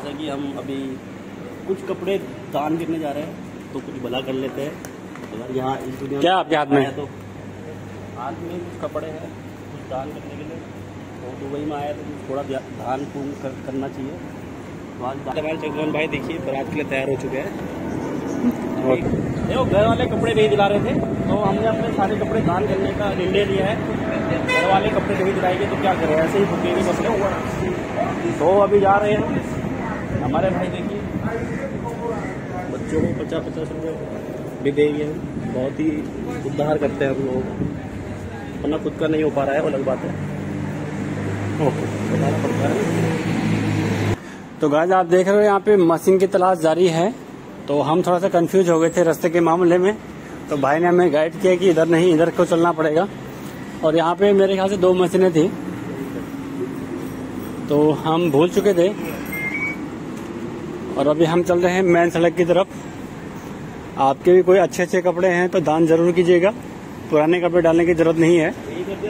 जैसा कि हम अभी कुछ कपड़े दान करने जा रहे हैं, तो कुछ भला कर लेते हैं। तो यार यहाँ इस दुनिया क्या आपके हाथ में है? तो हाथ में कुछ कपड़े हैं, कुछ दान करने के लिए। तो दुबई में आया तो थोड़ा दान पुण्य करना चाहिए। तो आज हमारे जगमोहन भाई देखिए बारात के लिए तैयार हो चुके हैं। देखो घर वाले कपड़े नहीं दिला रहे थे, तो हमने अपने सारे कपड़े दान करने का निर्णय लिया है। घर वाले कपड़े नहीं दिलाएंगे तो क्या करें, ऐसे ही भूखेंगे मसले हुआ। तो अभी जा रहे हैं हमारे भाई, देखिए बच्चों को 50-50 रुपये भी देंगे। बहुत ही उद्धार करते हैं हम लोग, वरना खुद का नहीं हो पा रहा है, वो अलग बात है। ओके, बताना पड़ता है। तो गाइस आप देख रहे हो यहाँ पे मशीन की तलाश जारी है। तो हम थोड़ा सा कंफ्यूज हो गए थे रास्ते के मामले में, तो भाई ने हमें गाइड किया कि इधर नहीं, इधर को चलना पड़ेगा। और यहाँ पे मेरे ख्याल से 2 मशीनें थी, तो हम भूल चुके थे। और अभी हम चल रहे हैं मेन सड़क की तरफ। आपके भी कोई अच्छे अच्छे कपड़े हैं तो दान जरूर कीजिएगा, पुराने कपड़े डालने की जरूरत नहीं है।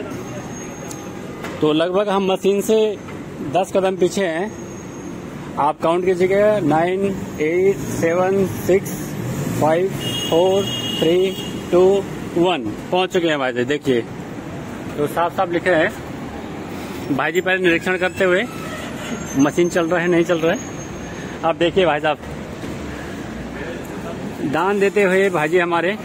तो लगभग हम मशीन से 10 कदम पीछे हैं। आप काउंट कीजिएगा 9, 8, 7, 6, 5, 4, 3, 2, 1 पहुंच चुके हैं भाई जी। देखिए तो साफ साफ लिखे हैं। भाई जी पहले निरीक्षण करते हुए मशीन चल रहा है नहीं चल रहा है। आप देखिए भाई साहब दान देते हुए भाई हमारे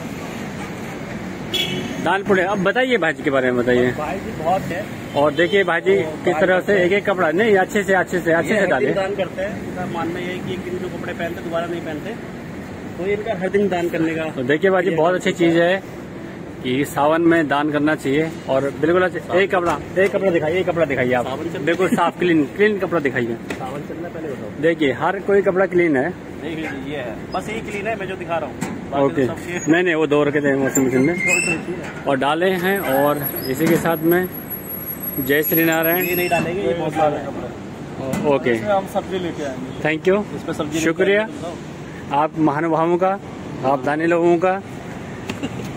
दान पुणे। अब बताइए भाई के बारे में बताइए। भाई जी बहुत है, और देखिए भाई जी किस तरह से एक एक कपड़ा नहीं अच्छे से डाले। दान करते हैं। इनका मानना ये है कि एक दिन जो कपड़े पहनते दोबारा नहीं पहनते, तो इनका हर दिन दान करने का। तो देखिए भाई जी बहुत अच्छी चीज है कि सावन में दान करना चाहिए। और बिल्कुल एक कपड़ा दिखाइए, एक कपड़ा दिखाइए आप, बिल्कुल साफ क्लीन कपड़ा दिखाइए। सावन चलना पहले बताओ। देखिए हर कोई कपड़ा क्लीन है। देखिए ये है, बस यही क्लीन है, मैं जो दिखा रहा हूँ। ओके, नहीं वो 2 रखे थे वॉशिंग मशीन में और डाले हैं। और इसी के साथ में जय श्री नारायण। ये नहीं डालेंगे, ये बहुत सारे कपड़े। ओके, हम सब्जी लेके आएंगे। थैंक यू, इस पे सब्जी शुक्रिया आप महानुभावों का, आप दानी लोगों का।